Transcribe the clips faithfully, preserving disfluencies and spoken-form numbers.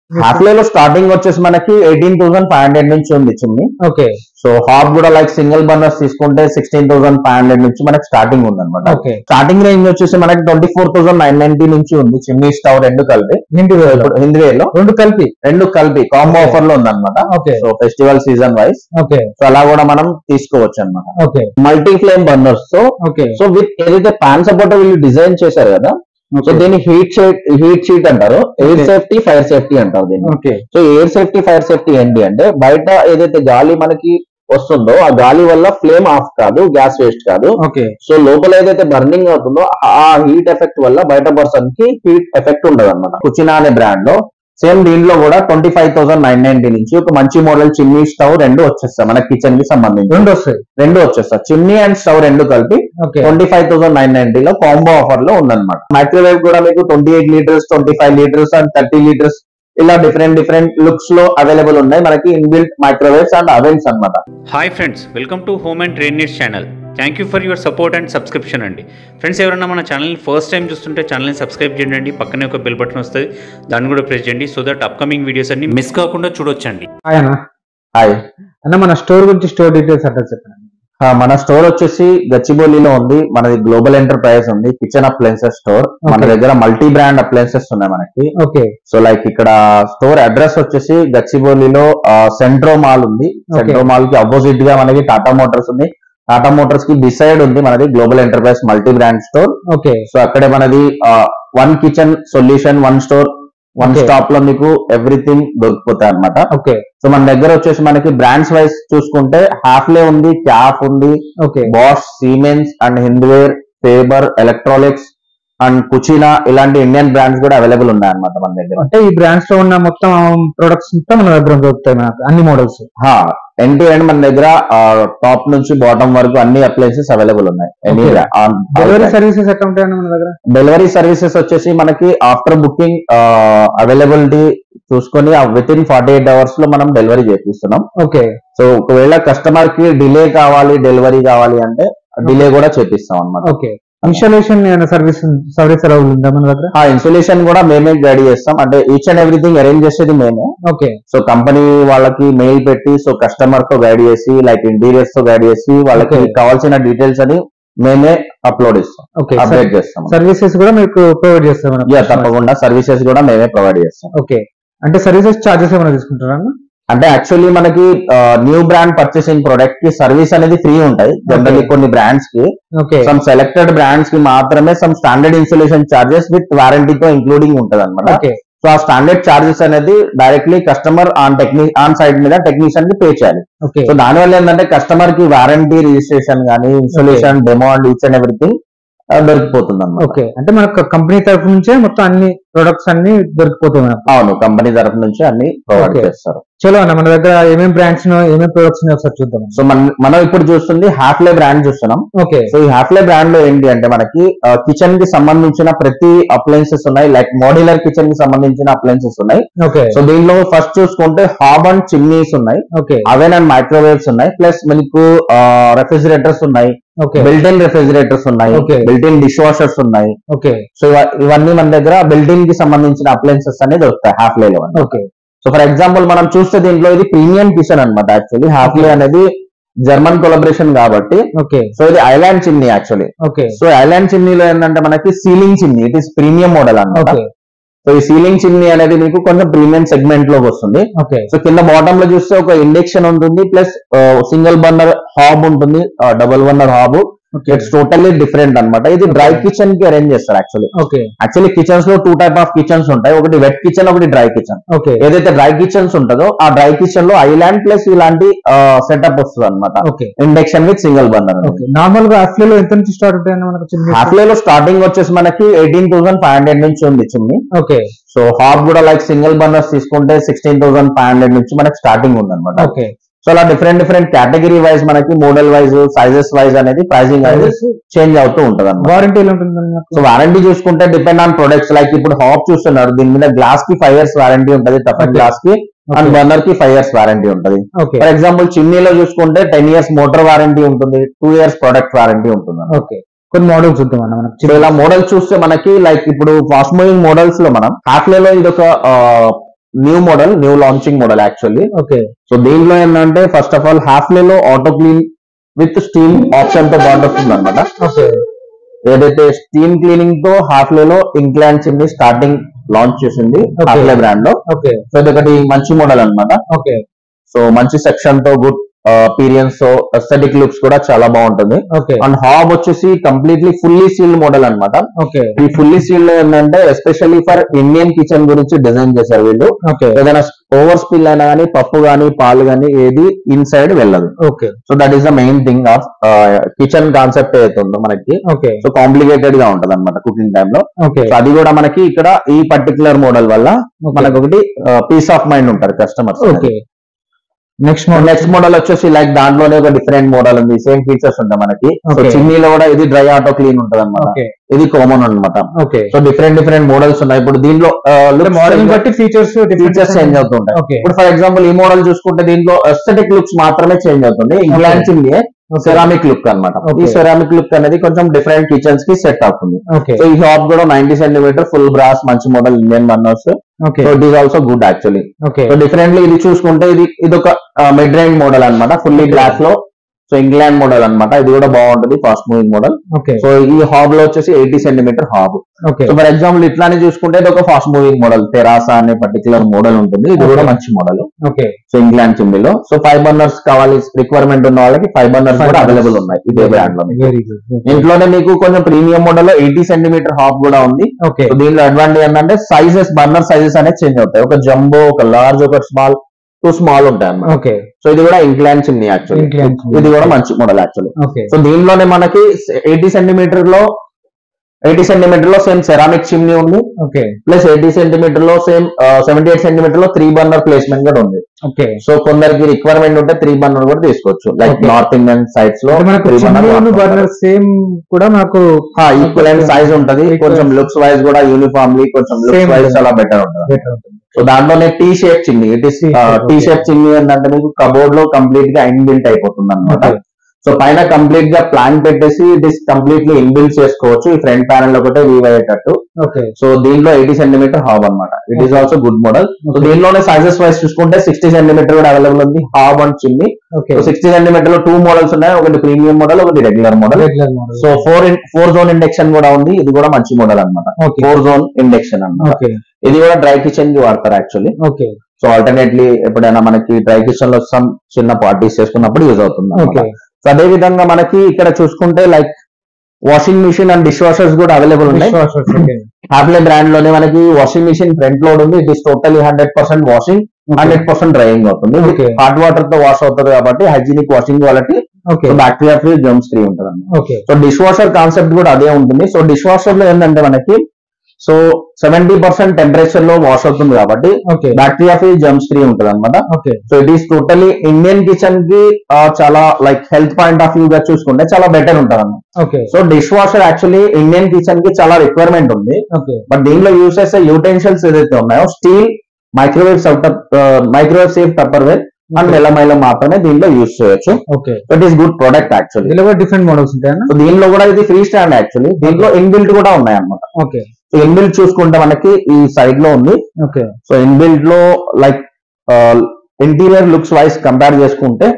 Half లే లో starting వచ్చేసి మనకి ఎయిటీన్ థౌసండ్ ఫైవ్ హండ్రెడ్ నుంచి ఉంది చిమ్ని. ఓకే. సో హాబ్ కూడా లైక్ సింగిల్ బర్నర్స్ తీసుకుంటే సిక్స్టీన్ థౌసండ్ ఫైవ్ హండ్రెడ్ నుంచి మనకి స్టార్టింగ్ ఉంది అనమాట. ఓకే. స్టార్టింగ్ రేంజ్ వచ్చేసి మనకి twenty four thousand nine ninety నుంచి ఉంది చిమ్నీ స్టవ్ రెండు కలిపి. హిందీ లో రెండు కలిపి రెండు కలిపి కాంబో ఆఫర్ లో ఉంది అనమాట. So festival season wise okay. So అలా కూడా మనం తీసుకోవచ్చు అనమాట. ఓకే. మల్టీ ఫ్లేమ్ బర్నర్స్ తో ఓకే. సో విత్ ఏదైతే పాన్ సపోర్ట్ వీళ్ళు డిజైన్ చేశారు కదా, సో దీన్ని హీట్ షీట్ హీట్ షీట్ అంటారు, ఎయిర్ సేఫ్టీ ఫైర్ సేఫ్టీ అంటారు దీన్ని. So air safety fire safety ఏంటి అంటే బయట ఏదైతే గాలి మనకి వస్తుందో ఆ గాలి వల్ల ఫ్లేమ్ ఆఫ్ కాదు, గ్యాస్ వేస్ట్ కాదు. సో లోపల ఏదైతే బర్నింగ్ అవుతుందో ఆ హీట్ ఎఫెక్ట్ వల్ల బయట పర్సన్ కి హీట్ ఎఫెక్ట్ ఉండదు అనమాట. కుచినా అనే బ్రాండ్ లో సేమ్ దీంట్లో కూడా twenty five thousand nine ninety నుంచి ఒక మంచి మోడల్ చిమ్నీ స్టవ్ రెండు వచ్చేస్తాయి మన కిచెన్ కి సంబంధించి. రెండు వస్తాయి రెండు వచ్చేస్తాయి చిమ్నీ అండ్ స్టవ్ రెండు కలిపి twenty five thousand nine ninety లో కాంబో ఆఫర్ లో ఉందన్నమాట. మైక్రోవేవ్ కూడా మీకు twenty eight litres twenty five litres and thirty litres ఇలా డిఫరెంట్ డిఫరెంట్ లుక్స్ లో అవైలబుల్ ఉన్నాయి మనకి ఇన్బిల్ట్ మైక్రోవేవ్స్ అండ్ అవెన్స్ అన్నమాట. Hi friends, welcome to home and trade needs channel. Thank you for your support and subscription అండి. ఫ్రెండ్స్, ఎవరైనా మన ఛానల్ని ఫస్ట్ టైం చూస్తుంటే ఛానల్ని సబ్స్క్రైబ్ చేయండి. పక్కనే ఒక బెల్ బటన్ వస్తుంది, దాన్ని కూడా ప్రెస్ చేయండి సో దట్ అప్కమింగ్ వీడియోస్ అన్ని మిస్ కాకుండా చూడొచ్చండి. హాయ్ అన్న. హాయ్ అన్న, మన స్టోర్ గురించి స్టోర్ డీటెయిల్స్ అంటే చెప్పండి. మన స్టోర్ వచ్చేసి గచ్చిబౌలిలో ఉంది. మనది గ్లోబల్ ఎంటర్ప్రైజ్ ఉంది, కిచెన్ అప్లయన్సెస్ స్టోర్. మన దగ్గర మల్టీ బ్రాండ్ అప్లయన్సెస్ ఉన్నాయి మనకి. ఓకే. సో లైక్ ఇక్కడ స్టోర్ అడ్రస్ వచ్చేసి గచ్చిబౌలిలో సెంట్రో మాల్ ఉంది. సెంట్రో మాల్ కి అపోజిట్ గా మనకి టాటా మోటార్స్ ఉంది. టాటా మోటార్స్ కి డిసైడ్ ఉంది మనది global enterprise multi brand store. Okay. So అక్కడే మనది one kitchen solution, one store, one stop లో మీకు ఎవ్రీథింగ్ దొరికిపోతాయి అనమాట. ఓకే. సో మన దగ్గర వచ్చేసి మనకి బ్రాండ్స్ వైజ్ చూసుకుంటే హాఫ్లే ఉంది, క్యాఫ్ ఉంది, Bosch, Siemens and Hindware, Faber, electronics and Kutchina ఇలాంటి ఇండియన్ బ్రాండ్స్ కూడా అవైలబుల్ ఉన్నాయి అనమాట మన దగ్గర. అంటే ఈ బ్రాండ్స్ లో ఉన్న మొత్తం ప్రొడక్ట్స్ మొత్తం మన దగ్గర దొరుకుతాయి మనకు అన్ని మోడల్స్. ఎండ్ టు ఎండ్ మన దగ్గర టాప్ నుంచి బాటమ్ వరకు అన్ని అప్లయన్సెస్ అవైలబుల్ ఉన్నాయి. డెలివరీ సర్వీసెస్ ఎట్లా ఉంటాయి మన దగ్గర? డెలివరీ సర్వీసెస్ వచ్చేసి మనకి ఆఫ్టర్ బుకింగ్ అవైలబిలిటీ చూసుకొని within forty eight hours లో మనం డెలివరీ చేపిస్తున్నాం. ఓకే. సో ఒకవేళ కస్టమర్ కి డిలే కావాలి, డెలివరీ కావాలి అంటే డిలే కూడా చేపిస్తాం అనమాట. ఓకే. ఇన్స్టాలేషన్ సర్వీస్ సర్వీస్ ఉందా మన దగ్గర? ఇన్స్టాలేషన్ కూడా మేమే గైడ్ చేస్తాం. అంటే ఈచ్ అండ్ ఎవ్రీథింగ్ అరేంజ్ చేసేది మేమే. ఓకే. సో కంపెనీ వాళ్ళకి మెయిల్ పెట్టి సో కస్టమర్ తో గైడ్ చేసి లైక్ ఇంటీరియర్స్ తో గైడ్ చేసి వాళ్ళకి కావాల్సిన డీటెయిల్స్ అని మేమే అప్లోడ్ ఇస్తాం, అప్డేట్ చేస్తాం. సర్వీసెస్ కూడా మీకు ప్రొవైడ్ చేస్తాం? తప్పకుండా సర్వీసెస్ కూడా మేమే ప్రొవైడ్ చేస్తాం. ఓకే. అంటే సర్వీసెస్ చార్జెస్ ఏమైనా తీసుకుంటారా? అంటే యాక్చువల్లీ మనకి న్యూ బ్రాండ్ పర్చేసింగ్ ప్రొడక్ట్ కి సర్వీస్ అనేది ఫ్రీ ఉంటాయి జనరల్లీ కొన్ని బ్రాండ్స్ కి. సమ్ సెలెక్టెడ్ బ్రాండ్స్ కి మాత్రమే some standard installation charges with వారంటీతో ఇంక్లూడింగ్ ఉంటది అనమాట. సో ఆ స్టాండర్డ్ చార్జెస్ అనేది డైరెక్ట్లీ కస్టమర్ ఆన్ టెక్ని ఆన్ సైట్ మీద టెక్నీషియన్ కి పే చేయాలి. సో దానివల్ల ఏంటంటే కస్టమర్ కి వారంటీ, రిజిస్ట్రేషన్ కానీ, installation, demo and each and everything దొరికిపోతుంది అన్నమాట. ఓకే. అంటే మనకు కంపెనీ తరఫు నుంచే మొత్తం అన్ని ప్రొడక్ట్స్ అన్ని దొరికిపోతుంది? అవును, కంపెనీ తరఫు నుంచి అన్ని ప్రొవైడ్ చేస్తారు. చలో అన్న, మన దగ్గర ఏమేమి బ్రాండ్స్ ఏమేమి ప్రొడక్ట్స్ ఒకసారి చూద్దాం. సో మనం ఇప్పుడు చూస్తుంది హాఫ్లే బ్రాండ్ చూస్తున్నాం. ఓకే. సో ఈ హాఫ్లే బ్రాండ్ లో ఏంటి అంటే మనకి కిచెన్ కి సంబంధించిన ప్రతి అప్లయన్సెస్ ఉన్నాయి, లైక్ మోడ్యులర్ కిచెన్ కి సంబంధించిన అప్లయన్సెస్ ఉన్నాయి. ఓకే. సో దీనిలో ఫస్ట్ చూసుకుంటే హాబ్ అండ్ చిమ్నీస్ ఉన్నాయి, అవెన్ అండ్ మైక్రోవేవ్స్ ఉన్నాయి, ప్లస్ మీకు రెఫ్రిజిరేటర్స్ ఉన్నాయి, బిల్ట్ ఇన్ రెఫ్రిజిరేటర్స్ ఉన్నాయి, బిల్ట్ ఇన్ డిష్ వాషర్స్ ఉన్నాయి. ఓకే. సో ఇవన్నీ మన దగ్గర బిల్ట్ ఇన్ కి సంబంధించిన అప్లయన్సెస్ అనేది వస్తాయి హాఫ్లే లో. ఓకే. సో ఫర్ ఎగ్జాంపుల్ మనం చూస్తే దీంట్లో ఇది ప్రీమియం కిచెన్ అనమాట. యాక్చువల్లీ హాఫ్లే అనేది జర్మన్ కొలబరేషన్ కాబట్టి. ఓకే. సో ఇది island chimney actually. Okay. So island చిమ్నీలో ఏంటంటే మనకి ceiling chimney, it is premium model అనమాట. సో ఈ సీలింగ్ చిమ్నీ అనేది మీకు కొంచెం ప్రీమియం సెగ్మెంట్ లోకి వస్తుంది. సో కింద బాటమ్ లో చూస్తే ఒక ఇండక్షన్ ఉంటుంది, ప్లస్ సింగిల్ బర్నర్ హాబ్ ఉంటుంది, double burner hob. It's totally different అనమాట. ఇది డ్రై కిచెన్ కి అరేంజ్ చేస్తారు యాక్చువల్లీ. యాక్చువల్లీ కిచెన్స్ లో టూ టైప్ ఆఫ్ కిచెన్స్ ఉంటాయి, ఒకటి వెట్ కిచెన్, ఒకటి డ్రై కిచెన్. ఏదైతే డ్రై కిచెన్స్ ఉంటుందో ఆ డ్రై కిచెన్ లో ఐలాండ్ ప్లస్ ఇలాంటి సెటప్ వస్తుంది అనమాట, induction with single burner. Normal గా హాఫ్లే లో ఎంత నుంచి స్టార్ట్ ఉంటాయి? హాఫ్లే లో స్టార్టింగ్ వచ్చేసి మనకి ఎయిటీన్ థౌసండ్ ఫైవ్ హండ్రెడ్ నుంచి ఉంది చిమ్నీ. ఓకే. సో హాబ్ కూడా లైక్ సింగిల్ బర్నర్స్ తీసుకుంటే సిక్స్టీన్ థౌసండ్ ఫైవ్ హండ్రెడ్ నుంచి మనకి స్టార్టింగ్ ఉంది అనమాట. ఓకే. సో అలా డిఫరెంట్ డిఫరెంట్ కేటగిరీ వైజ్ మనకి మోడల్ వైజ్ సైజెస్ వైజ్ అనేది ప్రైసింగ్ అనేది చేంజ్ అవుతూ ఉంటుంది అన్నమాట. వారంటీ ఎలా ఉంటుంది? సో వారంటీ చూసుకుంటే డిపెండ్ ఆన్ ప్రొడక్ట్స్. లైక్ ఇప్పుడు హాబ్ చూస్తున్నారు, దీని మీద గ్లాస్ కి ఫైవ్ ఇయర్స్ వారంటీ ఉంటుంది, టఫన్ గ్లాస్ కి అండ్ బర్నర్ కి ఫైవ్ ఇయర్స్ వారంటీ ఉంటుంది. ఫర్ ఎగ్జాంపుల్ చిమ్నీలో చూసుకుంటే టెన్ ఇయర్స్ మోటార్ వారంటీ ఉంటుంది, టూ ఇయర్స్ ప్రొడక్ట్ వారంటీ ఉంటుంది. ఓకే. కొన్ని మోడల్స్ చూద్దాం మనం. ఇలా మోడల్స్ చూస్తే మనకి లైక్ ఇప్పుడు ఫాస్ట్ మూవింగ్ మోడల్స్ లో మనం హాఫ్లే లో ఇది ఒక new model, new launching model actually. Okay. So దీంట్లో ఏంటంటే first of all Hafele లో auto clean with steam option తో పాటు వస్తుంది అనమాట. ఓకే. ఏదైతే స్టీమ్ క్లీనింగ్ తో హాఫ్ లే లో ఇంక్లైన్ చిమ్నీ స్టార్టింగ్ లాంచ్ చేసింది హాఫ్ లే బ్రాండ్ లో. ఓకే. సో ఇది ఒకటి మంచి మోడల్ అనమాట. ఓకే. సో మంచి సెక్షన్ తో గుడ్ అపీరియన్స్ తో ఎస్థెటిక్ లుక్స్ కూడా చాలా బాగుంటుంది. ఓకే. అండ్ హాబ్ వచ్చేసి కంప్లీట్లీ ఫుల్లీ సీల్డ్ మోడల్ అనమాట. ఓకే. ఈ ఫుల్లీ సీల్డ్ ఏంటంటే ఎస్పెషల్లీ ఫర్ ఇండియన్ కిచెన్ గురించి డిజైన్ చేశారు వీళ్ళు. ఓకే. ఏదైనా ఓవర్ స్పిల్ అయినా కానీ పప్పు గానీ పాలు గానీ ఏది ఇన్సైడ్ వెళ్ళదు. Okay. So that is the main thing of kitchen concept ఏదైతే ఉందో మనకి. ఓకే. సో కాంప్లికేటెడ్ గా ఉంటది అనమాట కుకింగ్ టైమ్ లో. ఓకే. సో అది కూడా మనకి ఇక్కడ ఈ పర్టికులర్ మోడల్ వల్ల మనకు ఒకటి పీస్ ఆఫ్ మైండ్ ఉంటారు customers. Okay. Next model next model వచ్చేసి లైక్ దాంట్లోనే ఒక డిఫరెంట్ మోడల్ ఉంది, సేమ్ ఫీచర్స్ ఉంటాయి మనకి. సో చిన్నీలో కూడా ఇది డ్రై ఆటో క్లీన్ ఉంటది అనమాట, ఇది కామన్ అనమాట. Okay. So different different models ఉన్నాయి. ఇప్పుడు దీంట్లో మోడల్ బట్టి ఫీచర్స్ ఫీచర్స్ చేంజ్ అవుతుంటాయి. ఇప్పుడు ఫర్ ఎగ్జాంపుల్ ఈ మోడల్ చూసుకుంటే దీంట్లో ఎస్థెటిక్ లుక్స్ మాత్రమే చేంజ్ అవుతుంది. ఇంగ్లాండ్ చిమ్నీ సెరామిక్ లుక్ అనమాట. ఈ సెరామిక్ లుక్ అనేది కొంచెం డిఫరెంట్ కిచెన్స్ కి సెట్ అవుతుంది. సో ఈ హాబ్ కూడా నైన్టీ సెంటీమీటర్ ఫుల్ బ్రాస్ మంచి model Indian burners. So it is also good actually. So differently ఇది చూసుకుంటే ఇది ఇది ఒక మిడ్ రేంజ్ మోడల్ అనమాట, ఫుల్లీ గ్లాస్ లో. సో ఇంగ్లాండ్ మోడల్ అనమాట, ఇది కూడా బాగుంటుంది, ఫాస్ట్ మూవింగ్ మోడల్. సో ఈ హాబ్ లో వచ్చేసి eighty centimetre hob. So for example ఇట్లానే చూసుకుంటే ఇది ఒక ఫాస్ట్ మూవింగ్ మోడల్, తెరాసా అనే పర్టికులర్ మోడల్ ఉంటుంది, ఇది కూడా మంచి మోడల్. సో ఇంగ్లాండ్ చిమ్నీలో. సో ఫైవ్ బర్నర్స్ కావాలి రిక్వైర్మెంట్ ఉన్న వాళ్ళకి ఫైవ్ బర్నర్స్ కూడా అవైలబుల్ ఉన్నాయి ఇదే బ్రాండ్ లో. ఇంట్లోనే మీకు కొంచెం ప్రీమియం మోడల్ లో ఎయిటీ సెంటీమీటర్ హాబ్ కూడా ఉంది. సో దీనిలో అడ్వాంటేజ్ ఏంటంటే సైజెస్, బర్నర్ సైజెస్ అనేది చేంజ్ అవుతాయి. ఒక జంబో, ఒక లార్జ్, ఒక స్మాల్, టూ స్మాల్ ఉంటాయి అన్నమాట. సో ఇది కూడా ఇంక్లైన్ చిమ్నీ యాక్చువల్లీ, ఇది కూడా మంచి మోడల్ యాక్చువల్లీ. సో దీనిలోనే మనకి ఎయిటీ సెంటీమీటర్ లో ఎయిటీ సెంటీమీటర్ లో సేమ్ సెరామిక్ చిమ్నీ ఉంది, ప్లస్ ఎయిటీ సెంటీమీటర్ లో సేమ్ సెవెంటీ ఎయిట్ సెంటీమీటర్ లో త్రీ బర్నర్ ప్లేస్మెంట్ కూడా ఉంది. సో కొందరికి రిక్వైర్మెంట్ ఉంటే త్రీ బర్నర్ కూడా తీసుకోవచ్చు, లైక్ నార్త్ ఇండియన్ సైడ్స్ లో బర్నర్ సేమ్ కూడా నాకు ఈక్వల్ సైజ్ ఉంటది. కొంచెం లుక్స్ వైజ్ కూడా యూనిఫామ్లీ కొంచెం లుక్స్ వైజ్ చాలా బెటర్ ఉంటుంది. సో దాంట్లోనే T shape chimney, it is T shape chimney ఏంటంటే మీకు కబోర్డ్ లో కంప్లీట్ గా ఇన్బిల్ట్ అయిపోతుంది అనమాట. సో పైన కంప్లీట్ గా ప్లాన్ పెట్టేసి ఇట్ ఇస్ కంప్లీట్లీ ఇన్బిల్ట్ చేసుకోవచ్చు, ఈ ఫ్రంట్ ప్యానల్ ఒకటే వీవ్ అయ్యేటట్టు. సో దీనిలో ఎయిటీ సెంటీమీటర్ హాబ్ అనమాట, it is also good model. So దీనిలోనే సైజెస్ వైజ్ చూసుకుంటే సిక్స్టీ సెంటీమీటర్ కూడా అవైలబుల్ ఉంది hob and chimney. So sixty centimetre లో టూ మోడల్స్ ఉన్నాయి, ఒకటి ప్రీమియం మోడల్, ఒకటి regular model. So four four zone induction కూడా ఉంది, ఇది కూడా మంచి మోడల్ అనమాట, ఫోర్ జోన్ ఇండక్షన్ అన్నమాట. ఇది కూడా డ్రై కిచెన్ కి వాడతారు యాక్చువల్లీ. సో ఆల్టర్నేట్లీ ఎప్పుడైనా మనకి డ్రై కిచెన్ లో సమ్ చిన్న పార్టీస్ చేసుకున్నప్పుడు యూజ్ అవుతుంది. సో అదే విధంగా మనకి ఇక్కడ చూసుకుంటే like washing machine and dish washers కూడా అవైలబుల్ ఉన్నాయి. హాప్లే బ్రాండ్ లోనే మనకి వాషింగ్ మిషన్ ఫ్రంట్ లోడ్ ఉంది, it is totally hundred percent washing, hundred percent drying అవుతుంది. హాట్ వాటర్ తో వాష్ అవుతుంది కాబట్టి hygienic washing quality, bacteria free, germs free ఉంటుంది. సో డిష్ వాషర్ కాన్సెప్ట్ కూడా అదే ఉంటుంది. సో డిష్ వాషర్ లో ఏంటంటే మనకి సో సెవెంటీ పర్సెంట్ టెంపరేచర్ లో వాష్ అవుతుంది కాబట్టి బ్యాక్టీరియా ఫ్రీ, జర్మ్స్ ఫ్రీ ఉంటుంది అనమాట. So it is totally Indian kitchen కి చాలా like health point of view గా చూసుకుంటే చాలా బెటర్ ఉంటుంది అన్నమాట. So dish washer actually Indian kitchen కి చాలా రిక్వైర్మెంట్ ఉంది. బట్ దీనిలో యూస్ చేసే యూటెన్షియల్స్ ఏదైతే ఉన్నాయో steel, microwave microwave safe tupperware and melamine మాత్రమే దీనిలో యూజ్ చేయొచ్చు. It is good product actually. దీనిలో కూడా డిఫరెంట్ మోడల్స్ ఉంటాయి. సో దీనిలో కూడా ఇది ఫ్రీ స్టాండ్ యాక్చువల్లీ, దీంట్లో ఇన్బిల్ట్ కూడా ఉన్నాయి అన్నమాట. సో ఇన్బిల్ట్ చూసుకుంటే మనకి ఈ సైడ్ లో ఉంది. సో ఇన్బిల్ట్ లో like interior looks wise compare చేసుకుంటే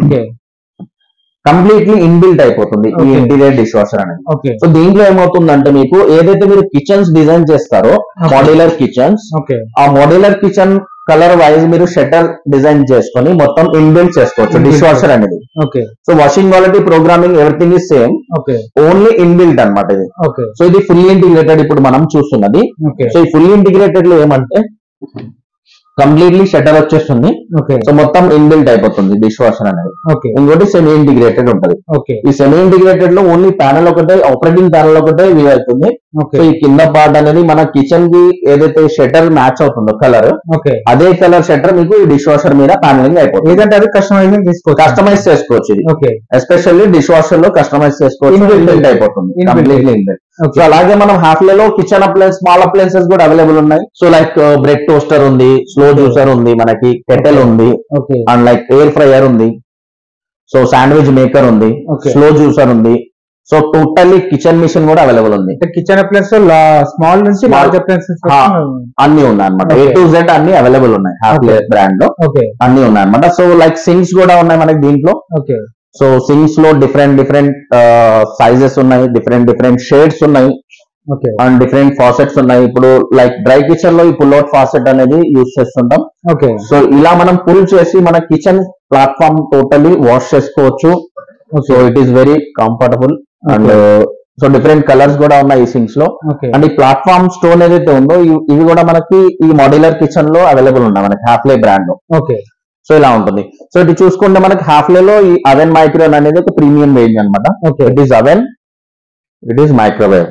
కంప్లీట్లీ ఇన్బిల్ట్ అయిపోతుంది ఈ ఇంటీరియర్ డిష్ వాషర్ అనేది. సో దీంట్లో ఏమవుతుందంటే మీకు ఏదైతే మీరు కిచెన్స్ డిజైన్ చేస్తారో మోడ్యులర్ కిచెన్స్, ఆ మోడ్యులర్ కిచెన్ కలర్ వైజ్ మీరు షట్టర్ డిజైన్ చేసుకొని మొత్తం ఇన్బిల్ట్ చేసుకోవచ్చు డిష్ వాషర్ అనేది. So washing quality, programming, everything is same, only inbuilt అనమాట ఇది. సో ఇది ఫుల్లీ ఇంటిగ్రేటెడ్ ఇప్పుడు మనం చూస్తున్నది. సో ఈ ఫుల్లీ ఇంటిగ్రేటెడ్ లో ఏమంటే కంప్లీట్లీ షట్టర్ వచ్చేస్తుంది. సో మొత్తం ఇన్బిల్ట్ అయిపోతుంది డిష్ వాషర్ అనేది. ఇంకోటి సెమీ ఇంటిగ్రేటెడ్ ఉంటుంది. ఈ సెమీ ఇంటిగ్రేటెడ్ లో ఓన్లీ ప్యానల్ ఒకటే, ఆపరేటింగ్ ప్యానల్ ఒకటే వ్యూ అవుతుంది. సో ఈ కింద పార్ట్ అనేది మన కిచెన్ కి ఏదైతే షట్టర్ మ్యాచ్ అవుతుందో కలర్, అదే కలర్ షట్టర్ మీకు ఈ డిష్ వాషర్ మీద ప్యానలింగ్ అయిపోతుంది. ఏదంటే అది కస్టమైజింగ్ తీసుకోవచ్చు, కస్టమైజ్ చేసుకోవచ్చు ఇది. ఎస్పెషల్లీ డిష్ వాషర్ లో కస్టమైజ్ చేసుకోవచ్చు, ఇన్బిల్ట్ అయిపోతుంది కంప్లీట్లీ ఇన్బిల్ట్. సో అలాగే మనం హాఫ్లేలో కిచెన్ అప్లయన్స్, స్మాల్ అప్లయన్సెస్ కూడా అవైలబుల్ ఉన్నాయి. సో లైక్ బ్రెడ్ టోస్టర్ ఉంది, స్లో జ్యూసర్ ఉంది, మనకి కెటల్ ఉంది, అండ్ లైక్ ఎయిర్ ఫ్రైయర్ ఉంది, సో శాండ్విచ్ మేకర్ ఉంది, స్లో జ్యూసర్ ఉంది, సో టోటల్లీ కిచెన్ మిషన్ కూడా అవైలబుల్ ఉంది. కిచెన్ అప్లయన్స్ స్మాల్ నుంచి లార్జ్ అప్లయన్సెస్ అన్ని ఉన్నాయి అనమాట. ఏ టు జెడ్ అన్ని అవైలబుల్ ఉన్నాయి హ్యాపీలే బ్రాండ్ లో, అన్ని ఉన్నాయి అనమాట. సో లైక్ సింక్స్ కూడా ఉన్నాయి మనకి దీంట్లో. సో సింక్స్ లో డిఫరెంట్ డిఫరెంట్ సైజెస్ ఉన్నాయి, డిఫరెంట్ డిఫరెంట్ షేడ్స్ ఉన్నాయి, అండ్ డిఫరెంట్ ఫాసెట్స్ ఉన్నాయి. ఇప్పుడు లైక్ డ్రై కిచెన్ లో ఈ పుల్ అవుట్ ఫాసెట్ అనేది యూజ్ చేస్తుంటాం. సో ఇలా మనం పుల్ చేసి మన కిచెన్ ప్లాట్ఫామ్ టోటలీ వాష్ చేసుకోవచ్చు. So it is very comfortable and so different colours కూడా ఉన్నాయి ఈ సింక్స్ లో. అండ్ ఈ ప్లాట్ఫామ్ స్టోన్ ఏదైతే ఉందో ఇవి కూడా మనకి ఈ మాడ్యులర్ కిచెన్ లో అవైలబుల్ ఉన్నాయి మనకి హ్యాఫ్లే బ్రాండ్ లో. సో ఇలా ఉంటుంది. సో ఇది చూసుకుంటే మనకి హ్యాఫ్లే లో ఈ అవెన్ మైక్రోవేవ్ అనేది ఒక ప్రీమియం రేంజ్ అనమాట. It is oven, it is microwave.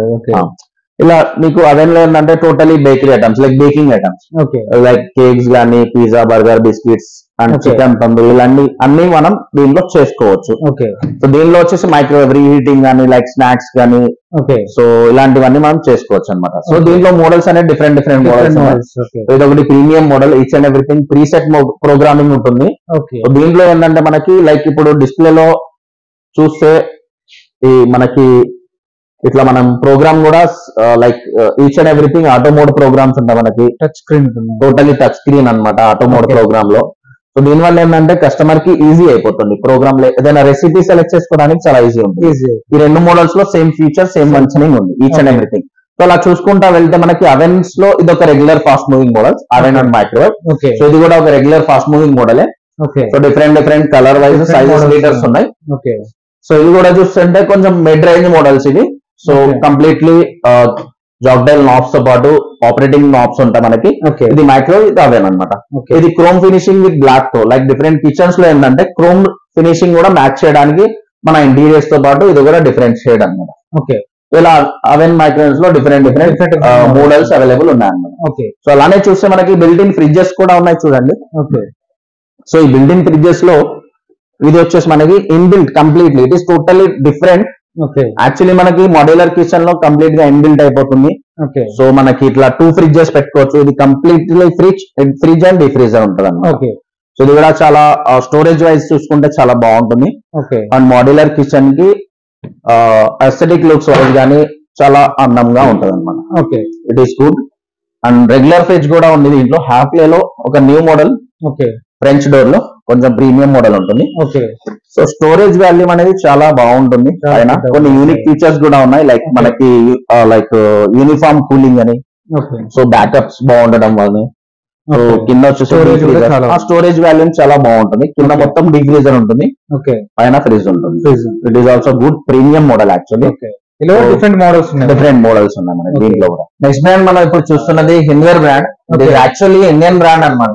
ఇలా మీకు అవెన్ లో ఏంటంటే totally bakery items like baking items like cakes గానీ, pizza, burger, biscuits and chicken tandoori ఇలాంటి అన్ని మనం దీనిలో చేసుకోవచ్చు. సో దీనిలో వచ్చేసి మైక్రోవేవ్ రీహీటింగ్ కానీ లైక్ స్నాక్స్ కానీ, సో ఇలాంటివన్నీ మనం చేసుకోవచ్చు అనమాట. సో దీంట్లో మోడల్స్ అనేది డిఫరెంట్ డిఫరెంట్ మోడల్స్. ఇది ఒకటి premium model, each and everything preset programming ఉంటుంది. దీంట్లో ఏంటంటే మనకి లైక్ ఇప్పుడు డిస్ప్లేలో చూస్తే ఈ మనకి ఇట్లా మనం ప్రోగ్రామ్ కూడా like each and everything auto mode programs ఉంటాయి మనకి. Touch screen totally touch screen అనమాట ఆటో మోడ్ ప్రోగ్రామ్ లో. సో దీని వల్ల ఏంటంటే కస్టమర్ కి ఈజీ అయిపోతుంది ప్రోగ్రామ్ లో ఏదైనా రెసిపీ సెలెక్ట్ చేసుకోవడానికి చాలా ఈజీ ఉంటుంది. ఈ రెండు మోడల్స్ లో సేమ్ ఫీచర్ సేమ్ ఫంక్షనింగ్ ఉంది ఈచ్ అండ్ ఎవ్రీథింగ్. సో అలా చూసుకుంటా వెళ్తే మనకి అవెన్స్ లో ఇది ఒక regular fast moving models oven and microwave. So ఇది కూడా ఒక రెగ్యులర్ ఫాస్ట్ మూవింగ్ మోడలే. So different different colour wise sizes litres ఉన్నాయి. సో ఇది కూడా చూస్తుంటే కొంచెం మిడ్ రేంజ్ మోడల్స్ ఇవి. సో కంప్లీట్లీ జాక్డైల్ నాబ్స్ తో పాటు ఆపరేటింగ్ నాబ్స్ ఉంటాయి మనకి. ఇది మైక్రోవేవ్, ఇది అవెన్ అనమాట. ఇది క్రోమ్ ఫినిషింగ్ విత్ బ్లాక్ తో లైక్ డిఫరెంట్ కిచెన్స్ లో ఏంటంటే క్రోమ్ ఫినిషింగ్ కూడా మ్యాచ్ చేయడానికి మన ఇంటీరియర్స్ తో పాటు ఇది కూడా డిఫరెంట్ షేడ్ అనమాట. ఇలా అవెన్ మైక్రోవేవ్స్ లో డిఫరెంట్ డిఫరెంట్ మోడల్స్ అవైలబుల్ ఉన్నాయి అనమాట. సో అలానే చూస్తే మనకి బిల్ట్ ఇన్ ఫ్రిడ్జెస్ కూడా ఉన్నాయి చూడండి. సో ఈ బిల్ట్ ఇన్ ఫ్రిడ్జెస్ లో ఇది వచ్చేసి మనకి inbuilt completely it is totally different. Actually మనకి మాడ్యులర్ కిచెన్ లో కంప్లీట్ గా ఇన్బిల్ట్ అయిపోతుంది. సో మనకి ఇట్లా టూ ఫ్రిడ్జెస్ పెట్టుకోవచ్చు. ఇది completely fridge fridge and deep freezer ఉంటుంది అన్నమాట. సో ఇది కూడా చాలా స్టోరేజ్ వైజ్ చూసుకుంటే చాలా బాగుంటుంది. అండ్ మాడ్యులర్ కిచెన్ కి అస్థెటిక్ లుక్స్ వైజ్ గానీ చాలా అందంగా ఉంటుంది అనమాట. It is good. And regular fridge కూడా ఉంది దీంట్లో. హ్యాఫ్లే లో ఒక న్యూ మోడల్ ఫ్రెంచ్ డోర్ లో కొంచెం ప్రీమియం మోడల్ ఉంటుంది. సో స్టోరేజ్ వాల్యూమ్ అనేది చాలా బాగుంటుంది. ఆయన కొన్ని యూనిక్ ఫీచర్స్ కూడా ఉన్నాయి లైక్ మనకి లైక్ యూనిఫామ్ కూలింగ్ అని. సో బ్యాకప్స్ బాగుండడం వల్ల సో కింద వచ్చేసి స్టోరేజ్ వాల్యూమ్ చాలా బాగుంటుంది. కింద మొత్తం డిగ్రీజర్ ఉంటుంది, పైన ఫ్రిడ్జ్ ఉంటుంది. It is also good premium model actually. Different models different models ఉన్నాయి మనకి దీంట్లో కూడా. నెక్స్ట్ బ్రాండ్ మనం ఇప్పుడు చూస్తున్నది Hindware brand. It is actually Indian brand అనమాట.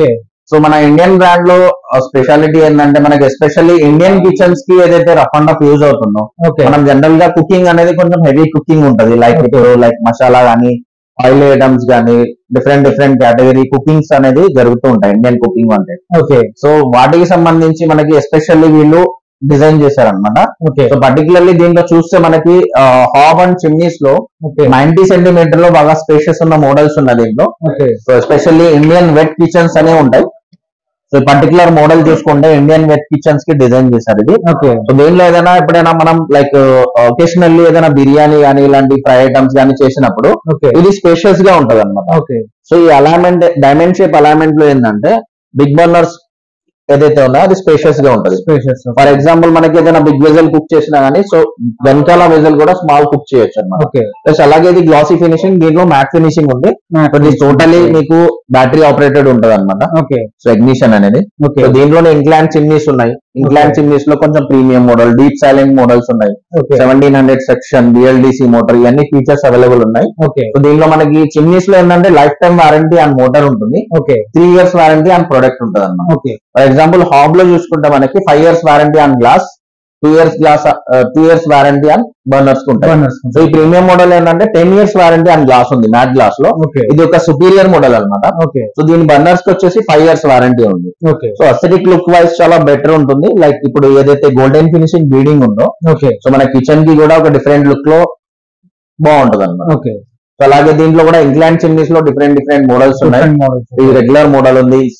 సో మన ఇండియన్ బ్రాండ్ లో స్పెషాలిటీ ఏంటంటే మనకి ఎస్పెషల్లీ ఇండియన్ కిచెన్స్ కి ఏదైతే రఫ్ అండ్ ఆఫ్ యూజ్ అవుతుందో, మనం జనరల్ గా కుకింగ్ అనేది కొంచెం హెవీ కుకింగ్ ఉంటది. లైక్ ఇప్పుడు లైక్ మసాలా గానీ, ఆయిల్ ఐటమ్స్ గానీ, డిఫరెంట్ డిఫరెంట్ కేటగిరీ కుకింగ్స్ అనేది జరుగుతూ ఉంటాయి ఇండియన్ కుకింగ్ అంటే. సో వాటికి సంబంధించి మనకి ఎస్పెషల్లీ వీళ్ళు డిజైన్ చేశారనమాట. సో పర్టికులర్లీ దీంట్లో చూస్తే మనకి హాబ్ అండ్ చిమ్నీస్ లో నైన్టీ సెంటీమీటర్ లో బాగా స్పేషియస్ ఉన్న మోడల్స్ ఉన్నాయి దీంట్లో. So especially Indian wet kitchens అనేవి ఉంటాయి. సో పర్టికులర్ మోడల్ చూసుకుంటే ఇండియన్ వెట్ కిచెన్స్ కి డిజైన్ చేశారు ఇది. సో దీనిలో ఏదైనా ఎప్పుడైనా మనం లైక్ ఒకేషనల్లీ ఏదైనా బిర్యానీ కానీ ఇలాంటి ఫ్రై ఐటమ్స్ కానీ చేసినప్పుడు ఇది స్పేషియస్ గా ఉంటది అనమాట. సో ఈ అలైన్మెంట్ డైమండ్ షేప్ అలైన్మెంట్ లో ఏంటంటే బిగ్ బర్నర్స్ ఏదైతే ఉందో అది స్పేషియస్ గా ఉంటుంది. ఫర్ ఎగ్జాంపుల్ మనకి ఏదైనా బిగ్ వెజల్ కుక్ చేసినా గానీ సో వెనకాల వెజల్ కూడా స్మాల్ కుక్ చేయొచ్చు అనమాట. ప్లస్ అలాగే ఇది గ్లాసీ ఫినిషింగ్, దీంట్లో మ్యాట్ ఫినిషింగ్ ఉంది. టోటలీ మీకు బ్యాటరీ ఆపరేటెడ్ ఉంటుంది అనమాట. సో ఇగ్నిషన్ అనేది. సో దీంట్లోనే ఇంక్లాండ్ చిమ్నీస్ ఉన్నాయి. ఇంక్లాండ్ చిమ్నీస్ లో కొంచెం premium model, deep silent models ఉన్నాయి. Seventeen hundred suction, BLDC motor, ఇవన్నీ ఫీచర్స్ అవైలబుల్ ఉన్నాయి. సో దీంట్లో మనకి చిమ్నీస్ లో ఏంటంటే life time warranty and motor ఉంటుంది, three years warranty and product ఉంటుంది అనమాట. ఫర్ ఎగ్జాంపుల్ హాబ్ లో చూసుకుంటే మనకి five years warranty on glass, two years glass two years warranty on burners ఉంటాయి. సో ఈ ప్రీమియం మోడల్ ఏంటంటే ten years warranty on glass ఉంది, మ్యాట్ గ్లాస్ లో. ఇది ఒక సుపీరియర్ మోడల్ అనమాట. సో దీని బర్నర్స్ కి వచ్చేసి ఫైవ్ ఇయర్స్ వారంటీ ఉంది. సో అస్థెటిక్ లుక్ వైజ్ చాలా బెటర్ ఉంటుంది. లైక్ ఇప్పుడు ఏదైతే గోల్డెన్ ఫినిషింగ్ బీడింగ్ ఉందో సో మన కిచెన్ కి కూడా ఒక డిఫరెంట్ లుక్ లో బాగుంటుంది అనమాట. సో అలాగే దీంట్లో కూడా ఇంగ్లాండ్ చిమ్నీస్ లో డిఫరెంట్ డిఫరెంట్ మోడల్స్ ఉన్నాయి. ఇది రెగ్యులర్ మోడల్ ఉంది,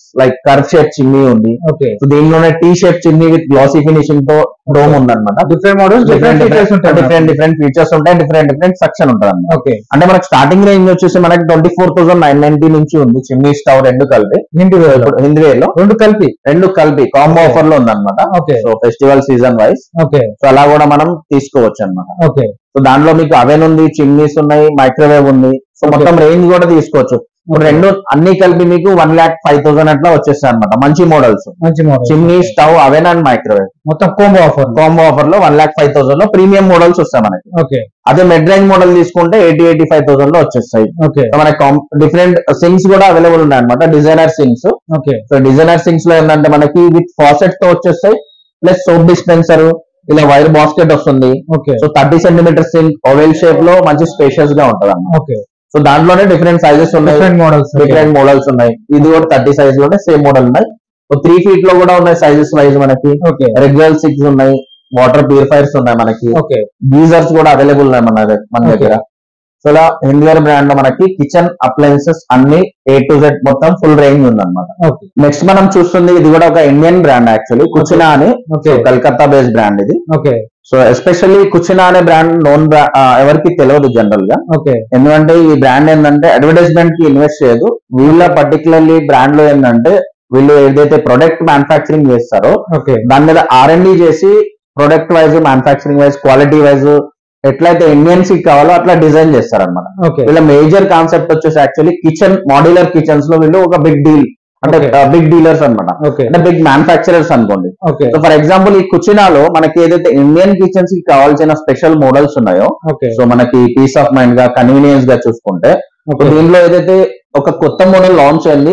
లైక్ కర్వ్ షేప్ చిమ్నీ ఉంది. ఓకే. సో దీనిలోనే T shape chimney with glossy finishing తో డోమ్ ఉందన్నమాట. డిఫరెంట్ మోడల్స్ డిఫరెంట్ ఫీచర్స్ ఉంటాయి, డిఫరెంట్ డిఫరెంట్ ఫీచర్స్ ఉంటాయి, డిఫరెంట్ డిఫరెంట్ సెక్షన్ ఉంటుంది అన్నమాట. ఓకే. అంటే మనకి స్టార్టింగ్ రేంజ్ వచ్చేసి మనకి twenty four thousand nine ninety నుంచి ఉంది చిమ్నీ స్టవ్ రెండు కలిపి హిందీ హిందీ వేర్ లో రెండు కలిపి రెండు కలిపి కాంబో ఆఫర్ లో ఉందన్నమాట. Okay. So festival season wise okay. So అలా కూడా మనం తీసుకోవచ్చు అన్నమాట. ఓకే. సో దాంట్లో మీకు అవెన్ ఉంది, చిమ్నీస్ ఉన్నాయి, మైక్రోవేవ్ ఉంది. సో మొత్తం రేంజ్ కూడా తీసుకోవచ్చు. ఇప్పుడు రెండు అన్ని కలిపి మీకు వన్ లాక్ ఫైవ్ థౌసండ్ అట్లా వచ్చేస్తాయి అనమాట. మంచి మోడల్స్, మంచి model chimney, stove, oven and microwave మొత్తం కాంబో ఆఫర్ కాంబో ఆఫర్ లో వన్ లాక్ ఫైవ్ థౌసండ్ లో ప్రీమియం మోడల్స్ వస్తాయి మనకి. ఓకే. అదే మిడ్ రేంజ్ మోడల్ తీసుకుంటే ఎయిటీ ఎయిటీ ఫైవ్ థౌసండ్ లో వచ్చేస్తాయి. ఓకే. సో మనకి డిఫరెంట్ సింక్స్ కూడా అవైలబుల్ ఉన్నాయి అనమాట, designer sinks. Okay. So designer sinks లో ఏంటంటే మనకి విత్ ఫాసెట్ తో వచ్చేస్తాయి, ప్లస్ సోప్ డిస్పెన్సర్, ఇలా వైర్ బాస్కెట్ వస్తుంది. Okay. So thirty centimetre sync oval shape లో మంచి స్పేషియస్ గా ఉంటుంది అన్నమాట. ఓకే. సో దాంట్లోనే డిఫరెంట్ సైజెస్ ఉన్నాయి, డిఫరెంట్ మోడల్స్ డిఫరెంట్ మోడల్స్ ఉన్నాయి. ఇది కూడా థర్టీ సైజ్ లోనే సేమ్ మోడల్ ఉన్నాయి. సో త్రీ ఫీట్ లో కూడా ఉన్నాయి సైజెస్ వైజ్ మనకి. ఓకే. రెగ్యులర్ సిక్స్ ఉన్నాయి, వాటర్ ప్యూరిఫైర్స్ ఉన్నాయి మనకి, ఓకే. గీజర్స్ కూడా అవైలబుల్ ఉన్నాయి మన దగ్గర మన దగ్గర. సో ఇలా హిందీవేర్ బ్రాండ్ లో మనకి కిచెన్ అప్లయన్సెస్ అన్ని ఏ టు జెడ్ మొత్తం ఫుల్ రేంజ్ ఉందన్నమాట. ఓకే. నెక్స్ట్ మనం చూస్తుంది ఇది కూడా ఒక ఇండియన్ బ్రాండ్ యాక్చువల్లీ, కుచినా అని. ఓకే. కలకత్తా బేస్డ్ బ్రాండ్ ఇది. ఓకే. సో ఎస్పెషల్లీ కుచినా అనే బ్రాండ్ నోన్ ఎవరికి తెలియదు జనరల్ గా. ఓకే. ఎందుకంటే ఈ బ్రాండ్ ఏంటంటే అడ్వర్టైజ్మెంట్ కి ఇన్వెస్ట్ చేయదు. వీళ్ళ పర్టికులర్లీ బ్రాండ్ లో ఏంటంటే వీళ్ళు ఏదైతే ప్రొడక్ట్ మ్యానుఫాక్చరింగ్ చేస్తారో ఓకే. దాని మీద ఆర్ అండ్ డి చేసి product wise, manufacturing wise, quality wise ఎట్లయితే ఇండియన్స్ కి కావాలో అట్లా డిజైన్ చేస్తారన్నమాట. ఓకే. వీళ్ళ మేజర్ కాన్సెప్ట్ వచ్చేసి యాక్చువల్లీ కిచెన్ మాడ్యులర్ కిచెన్స్ లో వీళ్ళు ఒక బిగ్ డీల్ అంటే బిగ్ డీలర్స్ అనమాట, ఓకే. అంటే బిగ్ మ్యానుఫాక్చరర్స్ అనుకోండి. ఓకే. సో ఫర్ ఎగ్జాంపుల్ ఈ కుచినాలో మనకి ఏదైతే ఇండియన్ కిచెన్స్ కి కావాల్సిన స్పెషల్ మోడల్స్ ఉన్నాయో, ఓకే. సో మనకి పీస్ ఆఫ్ మైండ్ గా, కన్వీనియన్స్ గా చూసుకుంటే దీంట్లో ఏదైతే ఒక కొత్త మోడల్ లాంచ్ అయింది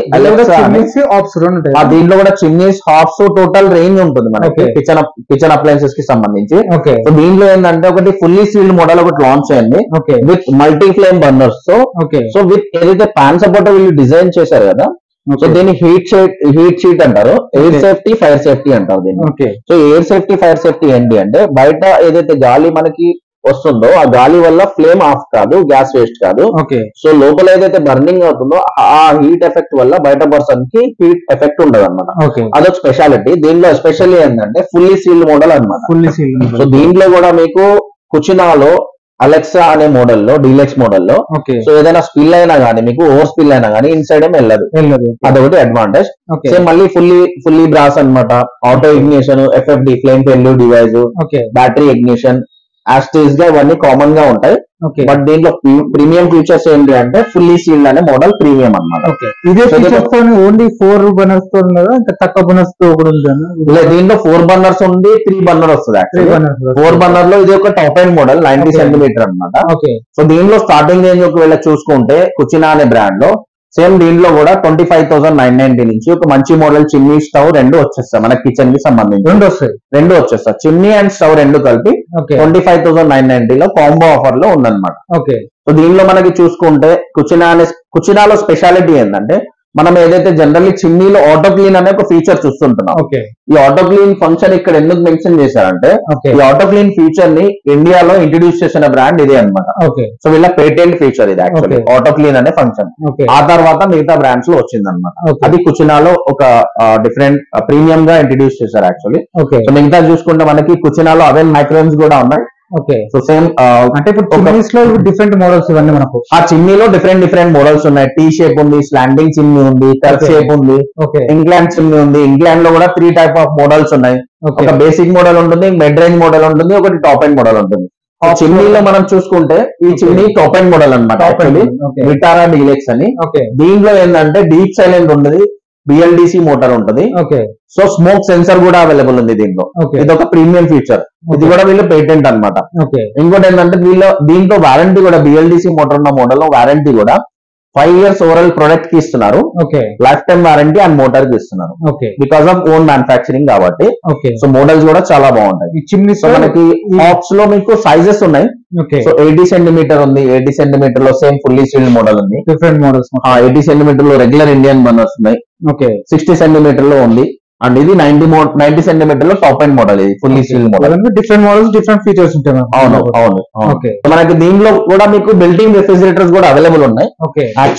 దీంట్లో కూడా చిమ్నీస్, హాబ్స్, టోటల్ రేంజ్ ఉంటుంది మనకి కిచెన్ కిచెన్ అప్లయన్సెస్ కి సంబంధించి. సో దీంట్లో ఏంటంటే ఒకటి ఫుల్లీ సీల్డ్ మోడల్ ఒకటి లాంచ్ అయింది విత్ మల్టీ ఫ్లేమ్ బర్నర్స్ తో. సో విత్ ఏదైతే ప్యాన్ సపోర్ట్ వీళ్ళు డిజైన్ చేశారు కదా, సో దీన్ని హీట్ షీట్ హీట్ షీట్ అంటారు, ఎయిర్ సేఫ్టీ, ఫైర్ సేఫ్టీ అంటారు దీన్ని. So air safety, fire safety ఏంటి అంటే బయట ఏదైతే గాలి మనకి వస్తుందో ఆ గాలి వల్ల ఫ్లేమ్ ఆఫ్ కాదు, గ్యాస్ వేస్ట్ కాదు. సో లోపల ఏదైతే బర్నింగ్ అవుతుందో ఆ హీట్ ఎఫెక్ట్ వల్ల బయట పర్సన్ కి హీట్ ఎఫెక్ట్ ఉండదు అనమాట. అదొక స్పెషాలిటీ. దీనిలో ఎస్పెషల్లీ ఏంటంటే ఫుల్లీ సీల్డ్ మోడల్ అనమాట. సో దీంట్లో కూడా మీకు కుచినాలో అలెక్సా అనే మోడల్లో, డీలక్స్ మోడల్లో సో ఏదైనా స్పిల్ అయినా కానీ మీకు ఓవర్ స్పిల్ అయినా కానీ ఇన్సైడ్ ఏం వెళ్ళదు, అదొకటి అడ్వాంటేజ్. సేమ్ మళ్ళీ ఫుల్లీ ఫుల్లీ బ్రాస్ అనమాట. Auto ignition, FFD flame failure device, battery ignition యాస్టీస్ గా ఇవన్నీ కామన్ గా ఉంటాయి. బట్ దీంట్లో ప్రీమియం ఫీచర్స్ ఏంటి అంటే ఫుల్లీ సీల్డ్ అనే మోడల్ ప్రీమియం అన్నమాట. ఇదే ఓన్లీ ఫోర్ బర్నర్స్ తో ఉన్నదా, ఇంకా తక్కువ బర్నర్స్ తో కూడా ఉంది? దీంట్లో ఫోర్ బర్నర్స్ ఉంది, త్రీ బర్నర్ వస్తుంది. ఫోర్ బర్నర్ లో ఇది ఒక top end model, ninety centimetre అనమాట. సో దీంట్లో స్టార్టింగ్ రేంజ్ ఒకవేళ చూసుకుంటే కుచినా అనే బ్రాండ్ లో సేమ్ దీంట్లో కూడా twenty five thousand nine ninety నుంచి ఒక మంచి మోడల్ చిమ్నీ, స్టవ్ రెండు వచ్చేస్తాయి మన కిచెన్ కి సంబంధించి. రెండు వస్తాయి రెండు వచ్చేస్తాయి చిమ్నీ అండ్ స్టవ్ రెండు కలిపి twenty five thousand nine ninety లో కాంబో ఆఫర్ లో ఉందన్నమాట. సో దీనిలో మనకి చూసుకుంటే కుచినా అనే కుచినాలో స్పెషాలిటీ ఏంటంటే మనం ఏదైతే జనరల్లీ చిమ్నీలో ఆటో క్లీన్ అనే ఒక ఫీచర్ చూస్తుంటున్నాం. ఈ ఆటో క్లీన్ ఫంక్షన్ ఇక్కడ ఎందుకు మెన్షన్ చేశారంటే ఈ ఆటో క్లీన్ ఫీచర్ ని ఇండియాలో ఇంట్రడ్యూస్ చేసిన బ్రాండ్ ఇదే అనమాట. సో వీళ్ళ పేటెంట్ ఫీచర్ ఇది యాక్చువల్లీ ఆటో క్లీన్ అనే ఫంక్షన్. ఆ తర్వాత మిగతా బ్రాండ్స్ లో వచ్చింది అనమాట. అది కుచినాలో ఒక డిఫరెంట్ ప్రీమియం గా ఇంట్రడ్యూస్ చేశారు యాక్చువల్లీ. సో మిగతా చూసుకుంటే మనకి కుచినాలో అవెన్ మైక్రోవేవ్స్ కూడా ఉన్నాయి. సో సేమ్ అంటే ఇప్పుడు చిమ్నీస్ లో డిఫరెంట్ మోడల్స్ ఇవన్నీ మనకు ఆ చిమ్నీలో డిఫరెంట్ డిఫరెంట్ మోడల్స్ ఉన్నాయి. టీ షేప్ ఉంది, స్లాండింగ్ చిమ్నీ ఉంది, కర్వ్ షేప్ ఉంది, ఇంగ్లాండ్ చిమ్నీ ఉంది. ఇంగ్లాండ్ లో కూడా త్రీ టైప్ ఆఫ్ మోడల్స్ ఉన్నాయి. ఒక బేసిక్ మోడల్ ఉంటుంది, మిడ్ రేంజ్ మోడల్ ఉంటుంది, ఒకటి టాప్ ఎండ్ మోడల్ ఉంటుంది. చిమ్నీలో మనం చూసుకుంటే ఈ చిమ్నీ టాప్ ఎండ్ మోడల్ అనమాట యాక్చువల్లీ, విటారా డీలక్స్ అని. దీంట్లో ఏంటంటే డీప్ సైలెంట్ ఉంటుంది, బిఎల్డిసి మోటార్ ఉంటుంది. సో స్మోక్ సెన్సర్ కూడా అవైలబుల్ ఉంది దీంట్లో. ఇది ఒక ప్రీమియం ఫీచర్, ఇది కూడా వీళ్ళు పేటెంట్ అనమాట. ఇంకోటి ఏంటంటే వీళ్ళు దీంట్లో వారంటీ కూడా బిఎల్డిసి మోటార్ ఉన్న మోడల్ లో వారంటీ కూడా ఫైవ్ ఇయర్స్ ఓవరాల్ ప్రొడక్ట్ కి ఇస్తున్నారు, life time warranty and motor కి ఇస్తున్నారు బికాస్ ఆఫ్ ఓన్ మ్యానుఫాక్చరింగ్ కాబట్టి. సో మోడల్స్ కూడా చాలా బాగుంటాయి. సో మనకి టాప్స్ లో మీకు సైజెస్ ఉన్నాయి. సో ఎయిటీ సెంటీమీటర్ ఉంది, ఎయిటీ సెంటీమీటర్ లో సేమ్ ఫుల్లీ సీల్డ్ మోడల్ ఉంది. డిఫరెంట్ మోడల్స్ ఎయిటీ సెంటీమీటర్ లో రెగ్యులర్ ఇండియన్ బర్నర్స్ ఉన్నాయి. సిక్స్టీ సెంటీమీటర్ లో ఉంది అండ్ ఇది నైన్టీ నైన్టీ సెంటీమీటర్ లో టాప్ అండ్ మోడల్, ఇది fully sealed model. Different models different features ఉంటాయి. అవును అవును మనకి దీనిలో కూడా మీకు బిల్టింగ్ రెఫ్రిజిరేటర్స్ కూడా అవైలబుల్ ఉన్నాయి actually.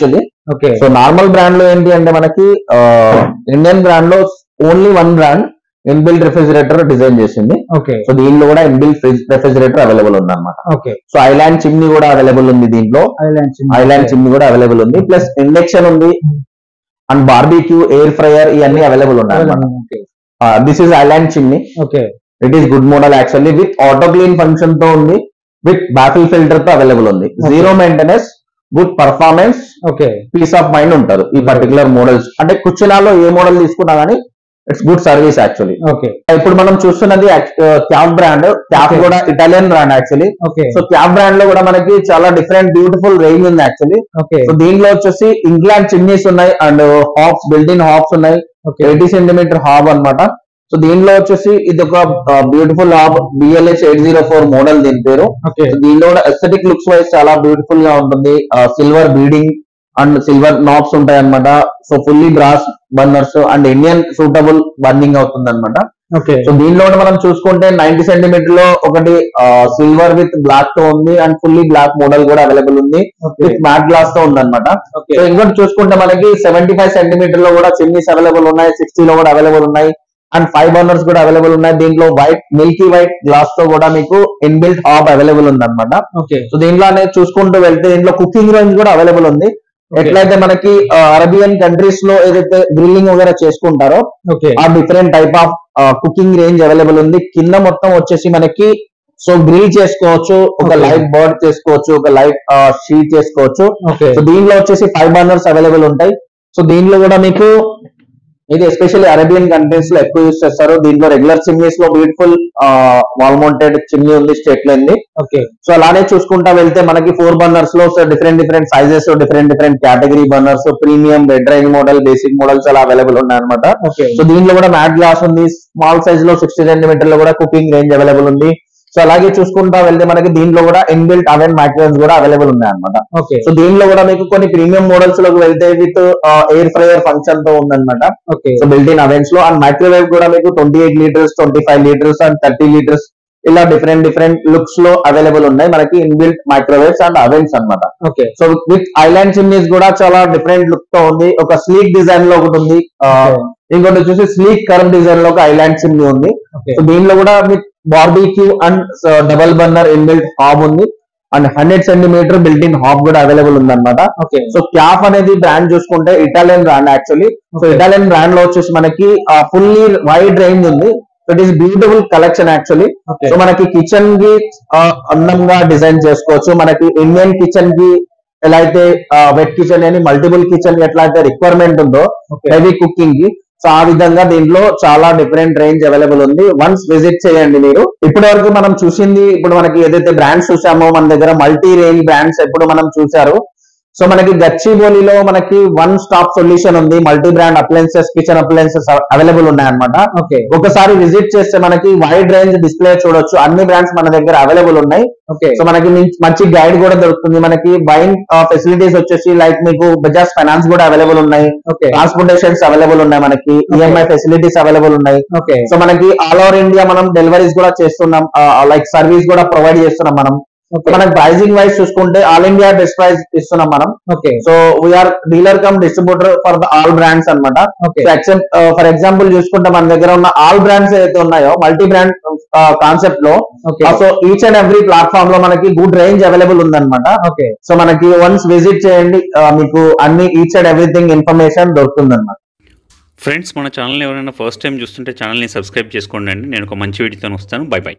Okay. So normal brand లో ఏంటి అంటే మనకి ఇండియన్ బ్రాండ్ లో only one brand inbuilt refrigerator design చేసింది. ఓకే. సో దీనిలో కూడా ఇన్బిల్ట్ రెఫ్రిజిరేటర్ అవైలబుల్ ఉంది అనమాట. ఓకే. సో ఐలాండ్ చిమ్నీ కూడా అవైలబుల్ ఉంది దీంట్లో. ఐలాండ్ చిమ్నీ కూడా అవైలబుల్ ఉంది, ప్లస్ ఇండక్షన్ ఉంది అండ్ బార్బీక్యూ, ఎయిర్ ఫ్రైయర్ ఇవన్నీ అవైలబుల్ ఉన్నాయి అనమాట. This is island chimney. Okay. It is good model actually, with auto clean function తో ఉంది, విత్ బాఫిల్ ఫిల్టర్ తో అవైలబుల్ ఉంది. Zero maintenance, good performance, okay, peace of mind ఉంటారు ఈ particular models. అంటే కుచినాలో ఏ మోడల్ తీసుకున్నా గానీ it's good service actually. Okay. ఇప్పుడు మనం చూస్తున్నది క్యాప్ బ్రాండ్. క్యాప్ కూడా Italian brand actually. So Kaff brand లో కూడా మనకి చాలా డిఫరెంట్ బ్యూటిఫుల్ రేంజ్ ఉంది యాక్చువల్లీ. సో దీనిలో వచ్చేసి ఇంగ్లాండ్ చిమ్నీస్ ఉన్నాయి and hobs, built in hobs ఉన్నాయి, ఎయిటీ సెంటీమీటర్ హాబ్ అనమాట. సో దీనిలో వచ్చేసి ఇది ఒక beautiful hob, BLH eight zero four model దీని పేరు. దీనిలో కూడా ఎస్థెటిక్ లుక్స్ వైజ్ చాలా బ్యూటిఫుల్ గా ఉంటుంది. Silver beading and silver knobs ఉంటాయి అనమాట. So fully brass burners and Indian suitable burning అవుతుంది అనమాట. సో దీనిలో మనం చూసుకుంటే నైన్టీ సెంటీమీటర్ లో ఒకటి సిల్వర్ విత్ బ్లాక్ తో ఉంది అండ్ ఫుల్లీ బ్లాక్ మోడల్ కూడా అవైలబుల్ ఉంది, విత్ మ్యాట్ గ్లాస్ తో ఉంది అనమాట. సో ఇంకోటి చూసుకుంటే మనకి సెవెంటీ ఫైవ్ సెంటీమీటర్ లో కూడా చిమ్నీస్ అవైలబుల్ ఉన్నాయి, సిక్స్టీ లో కూడా అవైలబుల్ ఉన్నాయి అండ్ ఫైవ్ బర్నర్స్ కూడా అవైలబుల్ ఉన్నాయి. దీంట్లో వైట్ మిల్కీ వైట్ గ్లాస్ తో కూడా మీకు ఇన్బిల్ట్ హాబ్ అవైలబుల్ ఉంది అనమాట. సో దీంట్లో అనేది చూసుకుంటూ వెళ్తే దీంట్లో కుకింగ్ రేంజ్ కూడా అవైలబుల్ ఉంది. ఎట్లయితే మనకి అరబియన్ కంట్రీస్ లో ఏదైతే గ్రిల్లింగ్ వగేరా చేసుకుంటారో ఆ different type of cooking range available ఉంది. కింద మొత్తం వచ్చేసి మనకి సో గ్రిల్ చేసుకోవచ్చు, ఒక లైట్ బర్డ్ చేసుకోవచ్చు, ఒక లైట్ షీట్ చేసుకోవచ్చు. సో దీనిలో వచ్చేసి ఫైవ్ బర్నర్స్ అవైలబుల్ ఉంటాయి. సో దీనిలో కూడా మీకు ఇది ఎస్పెషల్లీ అరేబియన్ కంట్రీస్ లో ఎక్కువ యూస్ చేస్తారు. దీంట్లో రెగ్యులర్ చిమ్నీస్ లో బ్యూటిఫుల్ వాల్ మౌంటెడ్ చిమ్నీ ఉంది, స్టేట్ లైన్ది. సో అలానే చూసుకుంటా వెళ్తే మనకి ఫోర్ బర్నర్స్ లో different different sizes, different different category burners, premium, red rain model, basic models అలా అవైలబుల్ ఉన్నాయి అనమాట. సో దీంట్లో కూడా మ్యాట్ గ్లాస్ ఉంది. స్మాల్ సైజ్ లో సిక్స్టీ సెంటీమీటర్ లో కూడా కుకింగ్ రేంజ్ అవైలబుల్ ఉంది. సో అలాగే చూసుకుంటా వెళ్తే మనకి దీంట్లో కూడా ఇన్బిల్ట్ అవెన్ మైక్రోవేవ్స్ కూడా అవైలబుల్ ఉన్నాయి అనమాట. సో దీనిలో కూడా మీకు కొన్ని ప్రీమియం మోడల్స్ లోకి వెళ్తే విత్ ఎయిర్ ఫ్రైయర్ ఫంక్షన్ తో ఉందన్నమాట. సో బిల్ట్ ఇన్ అవెన్స్ లో అండ్ మైక్రోవేవ్ కూడా మీకు twenty eight litres, twenty five litres and thirty litres ఇలా డిఫరెంట్ డిఫరెంట్ లుక్స్ లో అవైలబుల్ ఉన్నాయి మనకి ఇన్బిల్ట్ మైక్రోవేవ్స్ అండ్ అవెన్స్ అనమాట. సో విత్ ఐలాండ్ చిమ్నీస్ కూడా చాలా డిఫరెంట్ లుక్ తో ఉంది. ఒక స్లీక్ డిజైన్ లో ఒకటి ఉంది, ఇంకోటి వచ్చేసి స్లీక్ కర్వ్ డిజైన్ లో ఒక ఐలాండ్ చిమ్నీ ఉంది. సో దీనిలో కూడా with barbecue and double burner inbuilt hob ఉంది and hundred centimetre built in hob కూడా అవైలబుల్ ఉంది అనమాట. సో క్యాప్ అనేది బ్రాండ్ చూసుకుంటే Italian brand actually. So Italian brand లో వచ్చేసి మనకి ఫుల్లీ వైడ్ రేంజ్ ఉంది. It is beautiful collection actually. So మనకి కిచెన్ కి అందంగా డిజైన్ చేసుకోవచ్చు. మనకి ఇండియన్ కిచెన్ కి ఎలా అయితే వెట్ కిచెన్ అని మల్టిపుల్ కిచెన్ ఎట్లా అయితే రిక్వైర్మెంట్ ఉందో హెవీ కుకింగ్ కి, సో ఆ విధంగా దీంట్లో చాలా డిఫరెంట్ రేంజ్ అవైలబుల్ ఉంది. వన్స్ విజిట్ చేయండి మీరు. ఇప్పటి వరకు మనం చూసింది, ఇప్పుడు మనకి ఏదైతే బ్రాండ్స్ చూసామో మన దగ్గర మల్టీ రేంజ్ బ్రాండ్స్ ఎప్పుడు మనం చూసారు. సో మనకి గచ్చిబౌలిలో మనకి వన్ స్టాప్ సొల్యూషన్ ఉంది. Multi brand appliances, kitchen appliances available ఉన్నాయి అనమాట. ఒకసారి విజిట్ చేస్తే మనకి వైడ్ రేంజ్ డిస్ప్లే చూడొచ్చు. అన్ని బ్రాండ్స్ మన దగ్గర అవైలబుల్ ఉన్నాయి. సో మనకి మంచి గైడ్ కూడా దొరుకుతుంది. మనకి బయింగ్ ఫెసిలిటీస్ వచ్చేసి లైక్ మీకు బజాజ్ ఫైనాన్స్ కూడా అవైలబుల్ ఉన్నాయి, ట్రాన్స్పోర్టేషన్స్ అవైలబుల్ ఉన్నాయి, మనకి ఈఎంఐ ఫెసిలిటీస్ అవైలబుల్ ఉన్నాయి. సో మనకి ఆల్ ఓవర్ ఇండియా మనం డెలివరీస్ కూడా చేస్తున్నాం, లైక్ సర్వీస్ కూడా ప్రొవైడ్ చేస్తున్నాం మనం. మనకి ప్రైజింగ్ వైజ్ చూసుకుంటే ఆల్ ఇండియా బెస్ట్ ప్రైస్ ఇస్తున్నాం మనం. So we are dealer cum distributor for the all brands అనమాట. ఫర్ ఎగ్జాంపుల్ చూసుకుంటే మన దగ్గర ఉన్న ఆల్ బ్రాండ్స్ ఏదైతే ఉన్నాయో మల్టీ బ్రాండ్ కాన్సెప్ట్ లో, so each and every platform లో మనకి గుడ్ రేంజ్ అవైలబుల్ ఉందన్నమాట. సో మనకి వన్స్ విజిట్ చేయండి, మీకు అన్ని ఈచ్ అండ్ ఎవ్రీథింగ్ ఇన్ఫర్మేషన్ దొరుకుతుంది అనమాట. ఫ్రెండ్స్, మన ఛానల్ని ఎవరైనా ఫస్ట్ టైం చూస్తుంటే ఛానల్ని సబ్స్క్రైబ్ చేసుకోండి అండి. నేను ఒక మంచి వీడియోతో వస్తాను. Bye by.